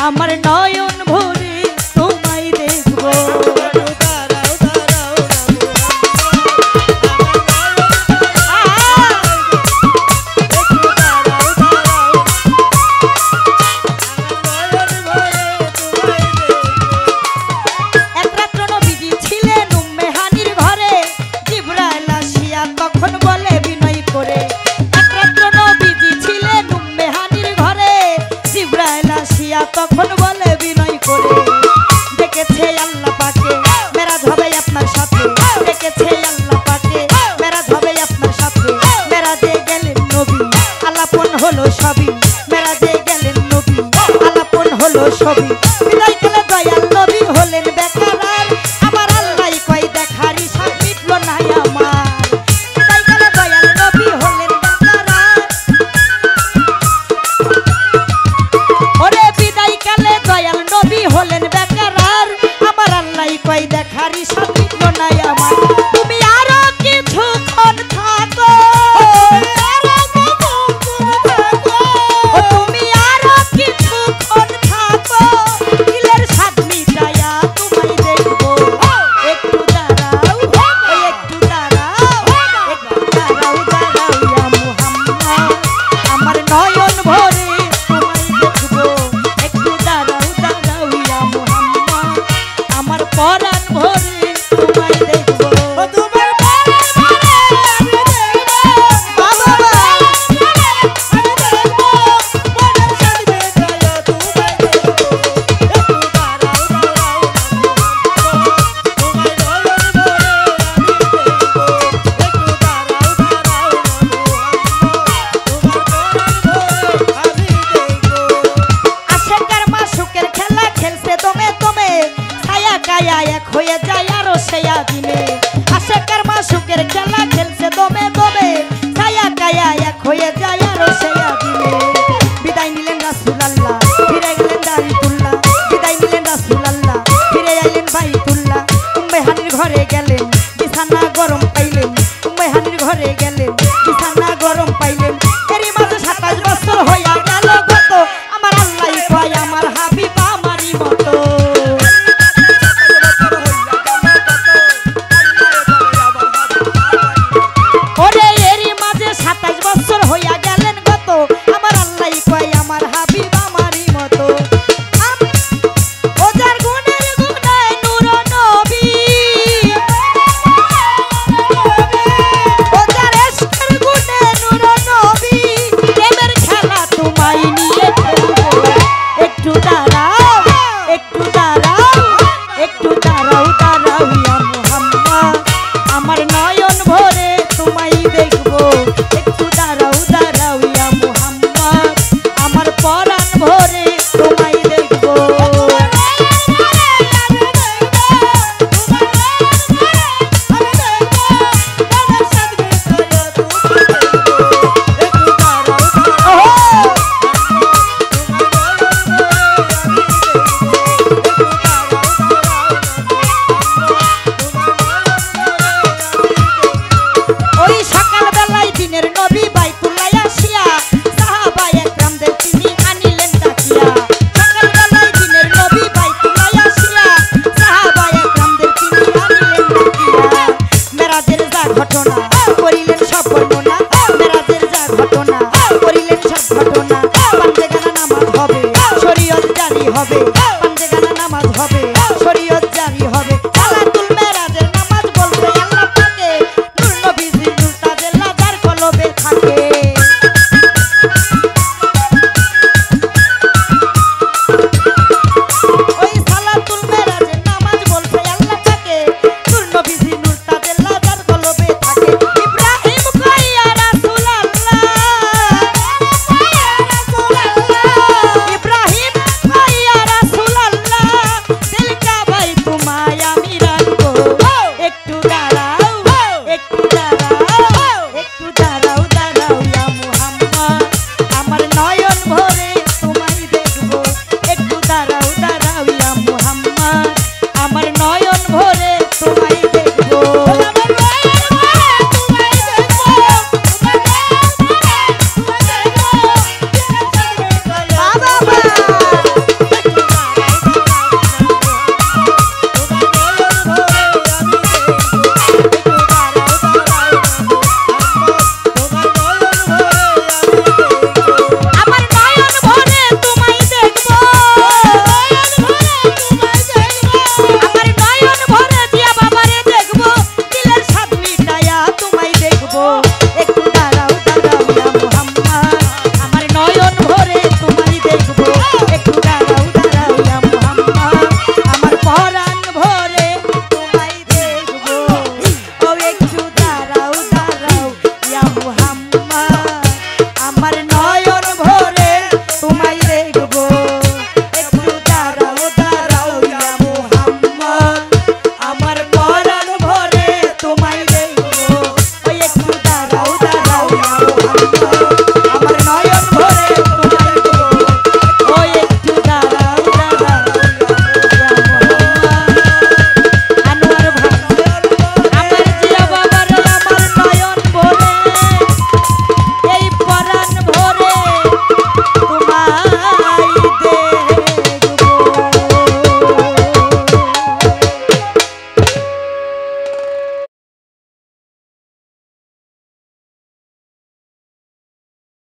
আমার নয়ন ভরে তোমায় দেখবো। তখন বলে বিনয় করে ডেকেছে আল্লাহ পাকে মেরাজ হবে আপনার সাথে, ডেকেছে আল্লাহ পাকে মেরাজ হবে আপনার সাথে। মেরাজে গেলেন নবী আলাপন হলো সবই, মেরাজে গেলেন নবী আলাপন হলো সবই। বিদায় গেলে দয়াল নবী হলেন বেকার, আমার আল্লাহ কয় দেখারি সব মিটল না আমার। বিদায় গেলে দয়াল নবী হলেন বেকার, ওরে দয়াল নবী হলেন বেকার, আমার আল্লাহ কই দেখারি সব মিটল না আমার। তুমি আরো কিছুক্ষণ থাকো, তুমি আরো কিছুক্ষণ থাকো, দিলের স্বাদ মিটাইয়া তোমায় দেখবো। একটু দাঁড়াও, একটু দাঁড়াও, একটু দাঁড়াও, দাঁড়াও ইয়া মুহাম্মদ, আমার নয়ন ভরে তোমায় দেখবো। একটু দাঁড়াও, আমার পরাণ ভরে তোমায় দেখবো। তোমার পরাণ ভরে আমি দেখবো, বাবা আমি দেখবো, মনের সাথে যায় তোমায় দেখবো। একটু দাঁড়াও, দাঁড়াও তোমায় নয়ন ভরে আমি দেখবো। একটু দাঁড়াও, দাঁড়াও তোমার পরাণ ভরে আমি দেখবো। আশেকের মাসুকের খেলা খেলছে দমে দমে, ছায়া কায়া এক হয়ে যায় আরো সেয়া দিনে। আশেকের মাসুকের খেলা খেলছে দমে দমে, ছায়া কায়া এক হয়ে যায় আরো সেয়া দিনে। বিদায় নিলেন রাসূলুল্লাহ, ফিরে গেলেন দারিতুল্লাহ, বিদায় নিলেন রাসূলুল্লাহ, ফিরে আইলেন বাইতুল্লাহ। উম্মে হানির ঘরে গেলেন, বিছানা গরম পাইলেন, উম্মে হানির ঘরে গেলেন,